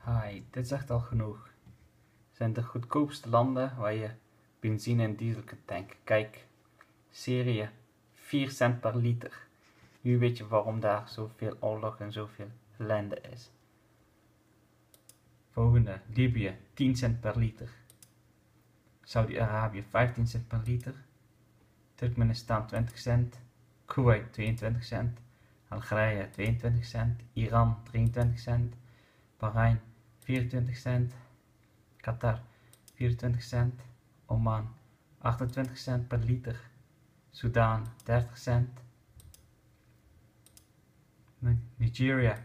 Hi, dit zegt al genoeg. Zijn de goedkoopste landen waar je benzine en diesel kunt tanken. Kijk, Syrië, 4 cent per liter. Nu weet je waarom daar zoveel oorlog en zoveel ellende is. Volgende, Libië, 10 cent per liter. Saudi-Arabië, 15 cent per liter. Turkmenistan, 20 cent. Kuwait, 22 cent. Algerije, 22 cent. Iran, 23 cent. Bahrein, 24 cent. Qatar, 24 cent. Oman, 28 cent per liter. Sudan, 30 cent. Nigeria,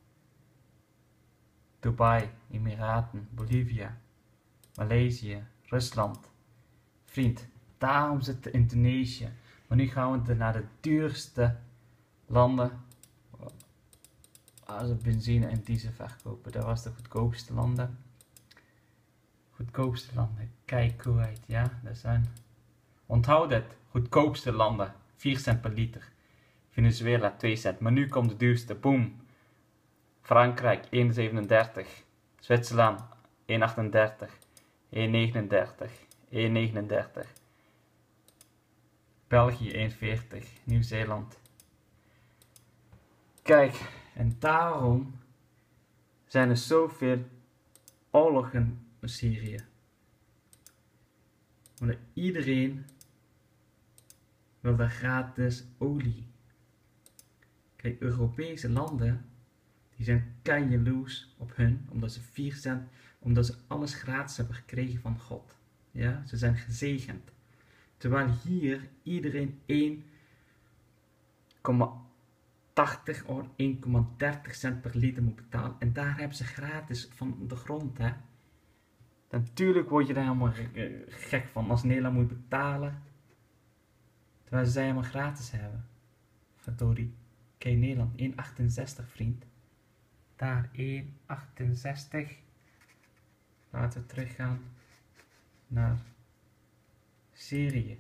Dubai, Emiraten, Bolivia, Maleisië, Rusland. Vriend, daarom zit Indonesië. Maar nu gaan we naar de duurste landen waar ze benzine en diesel verkopen. Dat was de goedkoopste landen. Goedkoopste landen. Kijk, Kuwait, ja, dat zijn. Onthoud het, goedkoopste landen, 4 cent per liter. Venezuela 2 cent, maar nu komt de duurste, boom. Frankrijk 1,37, Zwitserland 1,38, 1,39, 1,39. België 1,40, Nieuw-Zeeland. Kijk, en daarom zijn er zoveel oorlogen in Syrië. Want iedereen wil daar gratis olie. Kijk, Europese landen, die zijn jaloers op hun, omdat ze 4 cent, omdat ze alles gratis hebben gekregen van God. Ja, ze zijn gezegend. Terwijl hier iedereen 1,80 of 1,30 cent per liter moet betalen. En daar hebben ze gratis van de grond, hè. Natuurlijk word je daar helemaal gek van als Nederland moet betalen. Terwijl zij helemaal gratis hebben. Verdorie. Kijk, Nederland 1,68 vriend. Daar 1,68. Laten we teruggaan naar Syrië.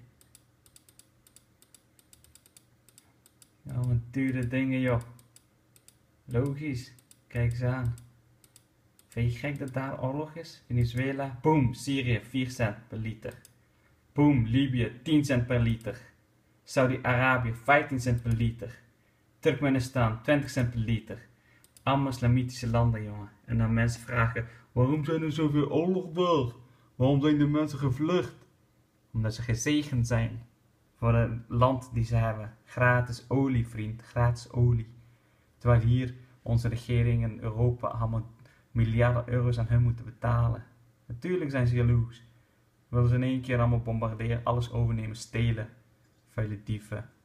Ja, wat dure dingen joh. Logisch. Kijk eens aan. Vind je gek dat daar oorlog is? Venezuela, boom, Syrië 4 cent per liter. Boom, Libië 10 cent per liter. Saudi-Arabië 15 cent per liter. Turkmenistan 20 cent per liter. Allemaal islamitische landen, jongen. En dan mensen vragen, waarom zijn er zoveel oorlog daar? Waarom zijn de mensen gevlucht? Omdat ze gezegend zijn voor het land die ze hebben. Gratis olie, vriend. Gratis olie. Terwijl hier onze regering in Europa allemaal miljarden euro's aan hun moeten betalen. Natuurlijk zijn ze jaloers. Willen ze in één keer allemaal bombarderen, alles overnemen, stelen. Vuile dieven.